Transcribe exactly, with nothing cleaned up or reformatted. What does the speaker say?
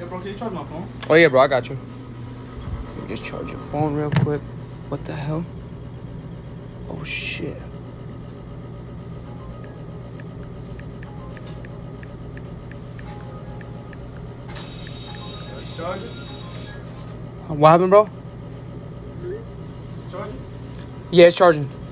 Yeah, bro, can you charge my phone? Oh, yeah, bro, I got you. Let me just charge your phone real quick. What the hell? Oh, shit. Let's charge it. What happened, bro? Is it charging? Yeah, it's charging.